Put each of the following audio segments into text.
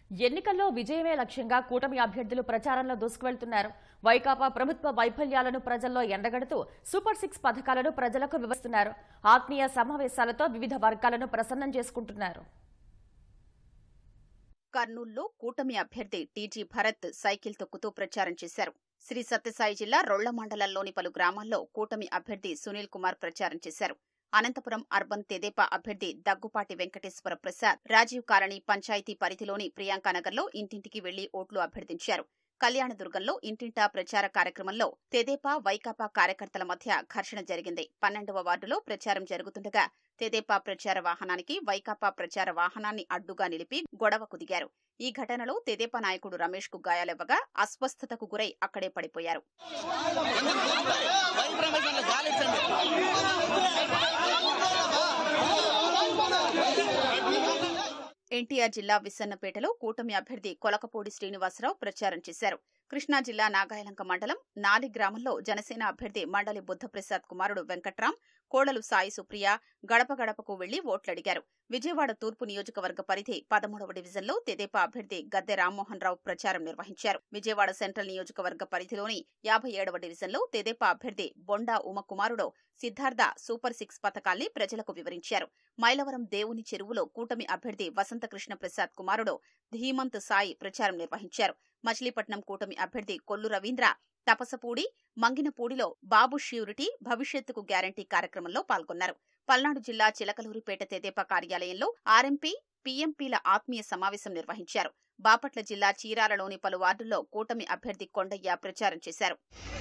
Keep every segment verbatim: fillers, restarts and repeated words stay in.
ఎన్నికల్లో విజయమే లక్ష్యంగా కూటమి అభ్యర్థులు ప్రచారంలో దూసుకువెళ్తున్నారు. వైకాపా ప్రభుత్వ వైఫల్యాలను ప్రజల్లో ఎండగడుతూ సూపర్ సిక్స్ పథకాలను ప్రజలకు వివరిస్తున్నారు. ఆత్మీయ సమావేశాలతో వివిధ వర్గాలను ప్రసన్నం చేసుకుంటున్నారు. కర్నూలులో కూటమి అభ్యర్థి టీజీ భరత్ సైకిల్ తొక్కుతూ ప్రచారం చేశారు. శ్రీ సత్యసాయి జిల్లా రొళ్ల మండలంలోని పలు గ్రామాల్లో కూటమి అభ్యర్థి సునీల్ కుమార్ ప్రచారం చేశారు. అనంతపురం అర్బన్ తెదేపా అభ్యర్థి దగ్గుపాటి వెంకటేశ్వర ప్రసాద్ రాజీవ్ కాలనీ పంచాయతీ పరిధిలోని ప్రియాంకానగర్లో ఇంటింటికి వెళ్లి ఓట్లు అభ్యర్థించారు. కళ్యాణదుర్గంలో ఇంటింటా ప్రచార కార్యక్రమంలో తెదేపా వైకాపా కార్యకర్తల మధ్య ఘర్షణ జరిగింది. పన్నెండవ వార్డులో ప్రచారం జరుగుతుండగా తెదేపా ప్రచార వాహనానికి వైకాపా ప్రచార వాహనాన్ని అడ్డుగా నిలిపి గొడవకు దిగారు. ఈ ఘటనలో తెదేపా నాయకుడు రమేష్ కు గాయాలవ్వగా అస్వస్థతకు గురై అక్కడే పడిపోయారు. ఎన్టీఆర్ జిల్లా విస్సన్నపేటలో కూటమి అభ్యర్థి కొలకపూడి శ్రీనివాసరావు ప్రచారం చేశారు. కృష్ణా జిల్లా నాగాయలంక మండలం నాలి గ్రామంలో జనసేన అభ్యర్థి మండలి బుద్ధప్రసాద్ కుమారుడు వెంకట్రాం, కోడలు సాయి సుప్రియ గడప గడపకు వెళ్లి ఓట్లడిగారు. విజయవాడ తూర్పు నియోజకవర్గ పరిధి పదమూడవ డివిజన్లో తెదేపా అభ్యర్థి గద్దె రామ్మోహన్ రావు ప్రచారం నిర్వహించారు. విజయవాడ సెంట్రల్ నియోజకవర్గ పరిధిలోని యాభై ఏడవ డివిజన్లో తెదేపా అభ్యర్థి బొండా ఉమకుమారుడు సిద్ధార్థ సూపర్ సిక్స్ పథకాల్ని ప్రజలకు వివరించారు. మైలవరం దేవుని చెరువులో కూటమి అభ్యర్థి వసంతకృష్ణ ప్రసాద్ కుమారుడు ధీమంత్ సాయి ప్రచారం నిర్వహించారు. మచిలీపట్నం కూటమి అభ్యర్థి కొల్లు రవీంద్ర తపసపూడి, మంగినపూడిలో బాబు ష్యూరిటీ భవిష్యత్తుకు గ్యారంటీ కార్యక్రమంలో పాల్గొన్నారు. పల్నాడు జిల్లా చిలకలూరిపేట తెదేపా కార్యాలయంలో ఆర్ఎంపీ, పీఎంపీల ఆత్మీయ సమావేశం నిర్వహించారు. బాపట్ల జిల్లా చీరాలలోని పలు వార్డుల్లో కూటమి అభ్యర్థి కొండయ్య ప్రచారం చేశారు.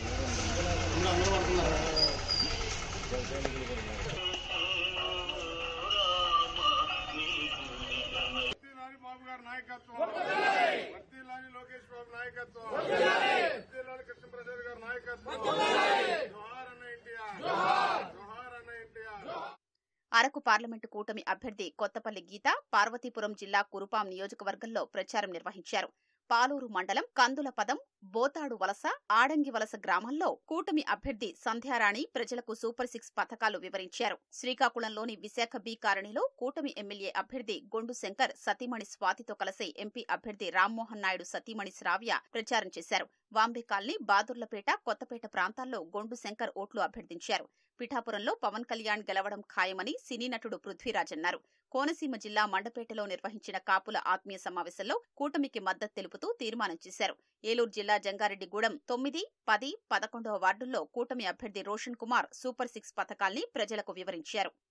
అరకు పార్లమెంటు కూటమి అభ్యర్థి కొత్తపల్లి గీత పార్వతీపురం జిల్లా కురుపాం నియోజకవర్గంలో ప్రచారం నిర్వహించారు. పాలూరు మండలం కందులపదం, బోతాడు వలస, ఆడంగి వలస గ్రామాల్లో కూటమి అభ్యర్థి సంధ్యారాణి ప్రజలకు సూపర్ సిక్స్ పథకాలు వివరించారు. శ్రీకాకుళంలోని విశాఖ బి కాలనీలో కూటమి ఎమ్మెల్యే అభ్యర్థి గొండు శంకర్ సతీమణి స్వాతితో కలిసి ఎంపీ అభ్యర్థి రామ్మోహన్ నాయుడు సతీమణి శ్రావ్య ప్రచారం చేశారు. వాంబే కాలనీ, బాదుర్లపేట, కొత్తపేట ప్రాంతాల్లో గొండు శంకర్ ఓట్లు అభ్యర్థించారు. పిఠాపురంలో పవన్ కళ్యాణ్ గెలవడం ఖాయమని సినీ నటుడు పృథ్వీరాజ్ అన్నారు. కోనసీమ జిల్లా మండపేటలో నిర్వహించిన కాపుల ఆత్మీయ సమావేశంలో కూటమికి మద్దతు తెలుపుతూ తీర్మానం చేశారు. ఏలూరు జిల్లా జంగారెడ్డిగూడెం తొమ్మిది, పది, పదకొండవ వార్డుల్లో కూటమి అభ్యర్థి రోషన్ కుమార్ సూపర్ సిక్స్ పథకాల్ని ప్రజలకు వివరించారు.